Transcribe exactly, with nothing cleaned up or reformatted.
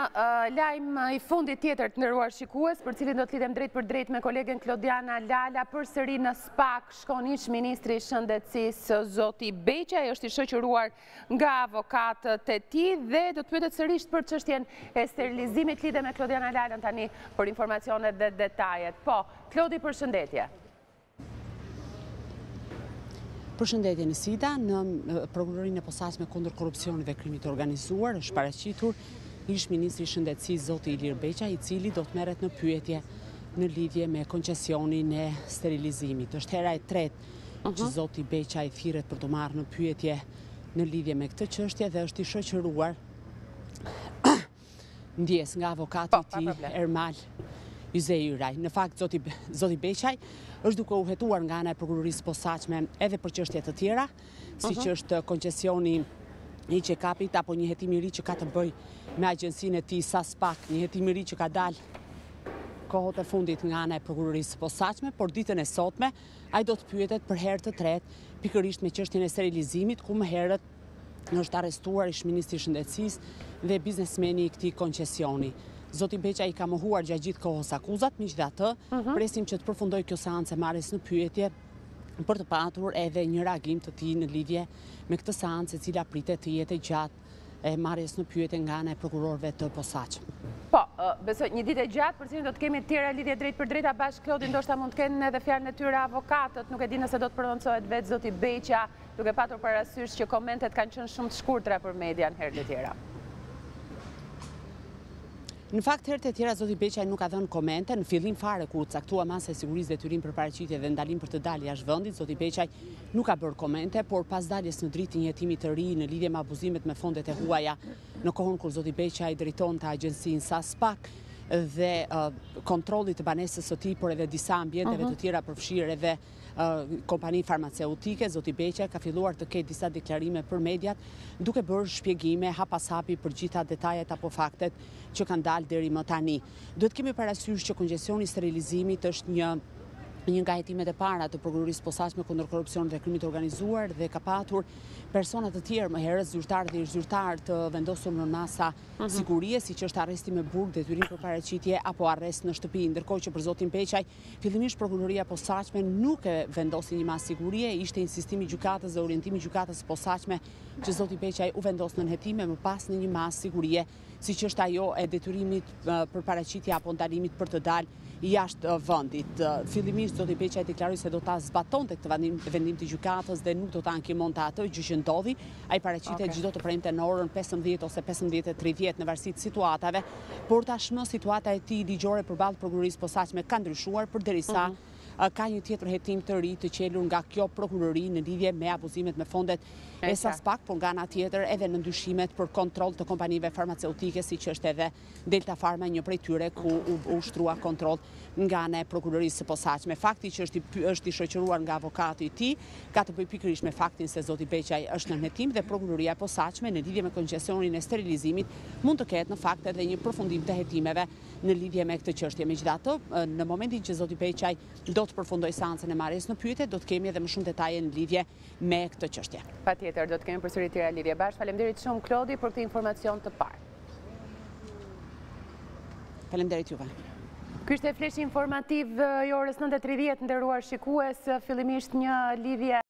lajm i fundit tjetër të nderuar shikues, për cilin do të lidhem drejt për drejt me kolegen Klodiana Lala. Përsëri në SPAK shkon ish ministri i Shëndetësisë zoti Beqaj, është i shoqëruar nga avokatët e tij dhe do të pyetet sërish për çështjen e sterilizimit. Lidhem me Klodiana Lala tani për informacionet dhe detajet. Po, Klodi, përshëndetje. Përshëndetje Nisida, në prokurorinë e posaçme kundër korrupsionit dhe krimit të organizuar është paraqitur ish ministri i Shëndetësisë zoti Ilir Beqaj, i cili do të merret në pyetje në lidhje me koncesionin e sterilizimit. Është hera e tretë që zoti Beqaj thirret për të marrë në pyetje në lidhje me këtë çështje dhe është i shoqëruar ndjes nga avokati i tij Ermal Yzei Yraj. Në fakt, zoti, zoti Beqaj është duke u hetuar nga ana e prokurorisë posaçme edhe për çështje të tjera, siç është koncesioni i check-upit apo një hetim i ri që ka të bëjë me agjencinë e tij SPAK, një hetim i ri që ka dalë kohët e fundit nga ana e prokurorisë posaçme, por ditën e sotme ai do të pyetet për herë të tretë pikërisht me çështjen e sterilizimit, ku më herët është arrestuar ish ministri i Shëndetësisë dhe biznesmeni i këtij koncesioni. Zoti Beqaj i ka mohuar gjatë gjithë kohës akuzat, megjithatë, presim që të përfundojë kjo seancë marrjes në pyetje për të patur edhe një reagim të tij në lidhje me këtë seancë, e cila pritet të jetë gjatë e marrjes në pyetje nga ana e prokurorëve të posaçëm. Po, besoj një ditë e gjatë, për cilën do të kemi të tjera lidhje drejt për drejta bashkë Klodi, ndoshta mund të kenë edhe fjalën e tyre avokatët, nuk e di nëse do të prononcohet vetë zoti Beqaj, duke patur parasysh që komentet kanë qenë shumë të shkurtra për median herë të tjera. Në fakt, herët e tjera zoti Beqaj nuk ka dhënë komente. Në fillim fare kur caktua masa e sigurisë detyrim për paraqitje dhe ndalim për të dalë jashtë vendit, zoti Beqaj nuk ka bërë komente, por pas daljes në dritë të një hetimi të ri në lidhje me abuzimet me fondet e huaja në kohën kur zoti Beqaj drejtonte agjencinë SPAK dhe uh, kontrollit të banesës së tij, por edhe disa ambienteve të tjera përfshirë edhe uh, kompani farmaceutike, zoti Beqaj ka filluar të ketë disa deklarime për mediat, duke bërë shpjegime hap pas hapi për gjitha detajet apo faktet që kanë dalë deri më tani. Duhet kemi parasysh që koncesioni i sterilizimit është një një nga hetimet e para të prokurorisë posaçme kundër korrupsionit dhe krimit të organizuar dhe ka patur persona të tjerë më herët, zyrtarë dhe ish zyrtarë të vendosur në masa sigurie, siç është arresti me burg, detyrim për paraqitje apo arrest në shtëpi, ndërkohë që për zotin Beqaj fillimisht prokuroria posaçme nuk e vendosi një masë sigurie, ishte insistimi i gjykatës dhe orientimi i gjykatës posaçme që zoti Beqaj u vendos në hetime më pas në një masë sigurie, siç është ajo e detyrimit për paraqitje apo ndalimit për të dalë jashtë vendit. Fillimisht zoti Beqaj deklaroi se do ta zbatonte këtë vendim, vendim të gjykatës dhe nuk do ta ankimonte atë, gjë që ndodhi. Ai paraqitej çdo të premte në orën pesëmbëdhjetë ose pesëmbëdhjetë e tridhjetë në varësi të situatave, por tashmë situata e tij ligjore përballë prokurorisë posaçme ka ndryshuar përderisa ka një tjetër hetim të ri të qelur nga kjo prokurori në lidhje me abuzimet me fondet e SPAK, por nga ana tjetër edhe në ndyshimet për kontroll të kompanive farmaceutike, siç është edhe Delta Pharma, një prej tyre ku u ushtrua kontroll nga ana e prokurorisë së posaçme. Fakti që është i, është i shoqëruar nga avokati i tij ka të bëjë pikërisht me faktin se zoti Beqaj është në hetim dhe prokuroria e posaçme në lidhje me koncesionin e sterilizimit mund të ketë në fakt edhe një përfundim të hetimeve në lidhje me këtë çështje. Megjithatë, në momentin që zoti Beqaj do të përfundoj seancën e marrjes në pyetje, do të kemi edhe më shumë detaje në lidhje me këtë çështje. Patjetër, do të kemi përsëri tjera lidhje bashkë. Faleminderit shumë Klodi për këtë informacion të parë. Faleminderit juve. Ky ishte fleshi informativ i orës nëntë e tridhjetë, nderuar shikues, fillimisht një lidhje